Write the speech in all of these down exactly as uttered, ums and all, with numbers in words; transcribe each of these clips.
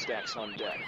stacks on deck.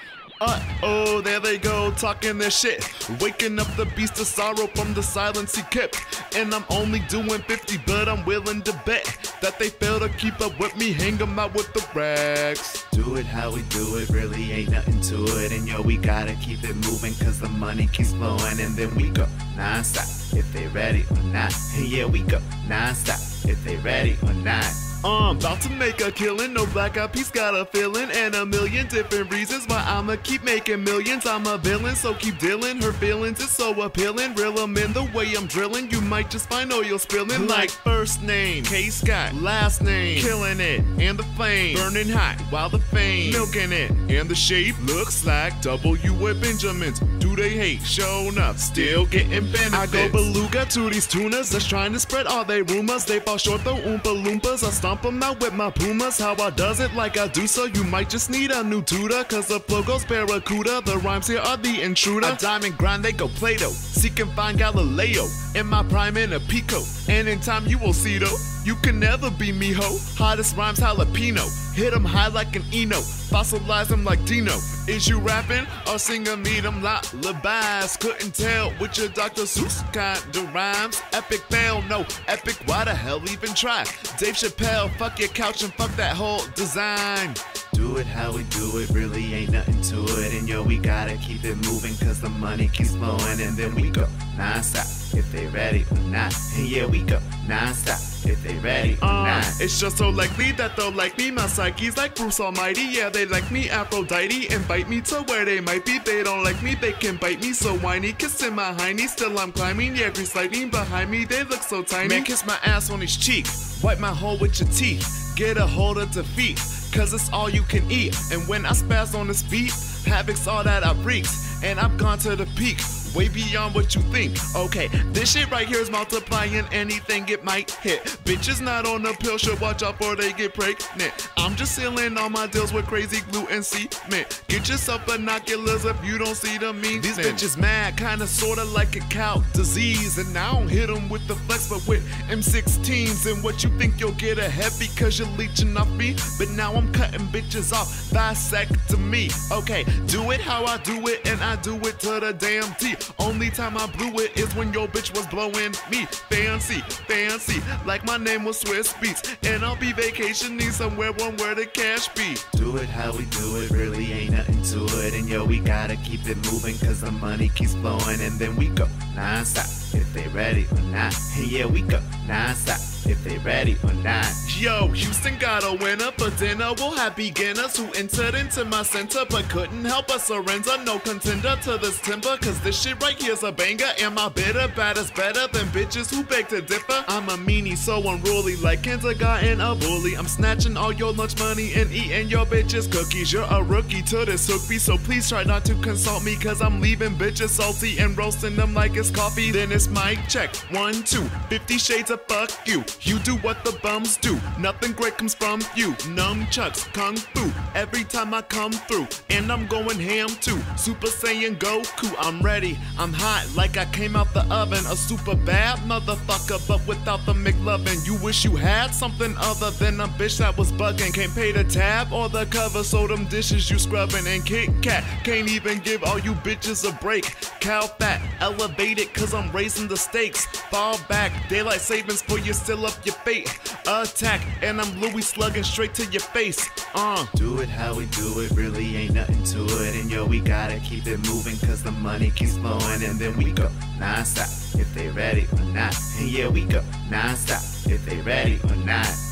Uh-oh, there they go, talking their shit. Waking up the beast of sorrow from the silence he kept. And I'm only doing fifty, but I'm willing to bet that they fail to keep up with me, hang 'em out with the rags. Do it how we do it, really ain't nothing to it. And yo, we gotta keep it moving, cause the money keeps flowing. And then we go non-stop, if they ready or not. And yeah, we go non-stop, if they ready or not. I'm about to make a killing, no Black Eyed Peas got a feeling, and a million different reasons why I'ma keep making millions. I'm a villain, so keep dealing. Her feelings is so appealing. Reel 'em in the way I'm drilling. You might just find oil spilling. Like first name, K Scott, last name, killing it, and the fame, burning hot while the fame, milking it, and the shape looks like W with Benjamins. Do they hate? Showing up, still getting benefits. I go beluga to these tunas that's trying to spread all they rumors. They fall short though, Oompa Loompas. I stomp 'em out with my pumas. How I does it like I do so. You might just need a new tutor, cause the flow goes barracuda. The rhymes here are the intruder. A diamond grind, they go Play-Doh. Seek and find Galileo. In my prime in a Pico. And in time you will see though, you can never be me ho. Hottest rhymes jalapeno. Hit 'em high like an Eno. Fossilize 'em like Dino. Is you rapping or singing me them lullabies? Couldn't tell with your Doctor Seuss kind of rhymes. Epic fail, no epic, why the hell even try? Dave Chappelle, fuck your couch and fuck that whole design. Do it how we do it, really ain't nothing to it. And yo, we gotta keep it moving, cause the money keeps flowing. And then we go non-stop, if they ready or not. And yeah, we go non-stop, if they ready or uh, not. It's just so likely that they'll like me. My psyche's like Bruce Almighty. Yeah, they like me, Aphrodite, invite me to where they might be. They don't like me, they can bite me. So whiny, kissing my hiney. Still I'm climbing, yeah, grease lightning behind me. They look so tiny. Man, kiss my ass on his cheek. Wipe my hole with your teeth. Get a hold of defeat, cause it's all you can eat. And when I spaz on this beat, Havoc's all that I wreaked. And I've gone to the peak, way beyond what you think. Okay, this shit right here is multiplying anything it might hit. Bitches not on the pill should watch out for they get pregnant. I'm just sealing all my deals with crazy glue and cement. Get yourself binoculars if you don't see the mean. These bitches mad, kinda sorta like a cow disease. And I don't hit them with the flex, but with M sixteens. And what you think you'll get ahead because you're leeching off me? But now I'm cutting bitches off, vasectomy. Okay, do it how I do it, and I do it to the damn T. Only time I blew it is when your bitch was blowing me. Fancy, fancy, like my name was Swiss Beats. And I'll be vacationing somewhere warm where the cash be. Do it how we do it, really ain't nothing to it. And yo, we gotta keep it moving, cause the money keeps flowing. And then we go non-stop, if they ready or not. And yeah, we go non-stop, if they ready or not. Yo, Houston got a winner for dinner. We'll have beginners who entered into my center but couldn't help us surrender. No contender to this timber, cause this shit right here's a banger. Am I bitter? Bad is better than bitches who beg to differ. I'm a meanie, so unruly, like kindergarten a bully. I'm snatching all your lunch money and eating your bitches' cookies. You're a rookie to this hook me, so please try not to consult me, cause I'm leaving bitches salty and roasting them like it's coffee. Then it's mic check, one, two, fifty shades of fuck you. You do what the bums do, nothing great comes from you. Nunchucks, kung fu, every time I come through. And I'm going ham too, Super Saiyan Goku. I'm ready, I'm hot like I came out the oven. A super bad motherfucker, but without the McLovin. You wish you had something other than a bitch that was bugging. Can't pay the tab or the cover, so them dishes you scrubbing. And Kit Kat can't even give all you bitches a break. Cow fat, elevated cause I'm raising the stakes. Fall back, daylight savings for you, still up your fate. Attack, and I'm Louis slugging straight to your face. Uh. Do it how we do it, really ain't nothing to it. And yo, we gotta keep it moving, cause the money keeps flowing. And then we go non-stop, if they ready or not. And yeah, we go non-stop, if they ready or not.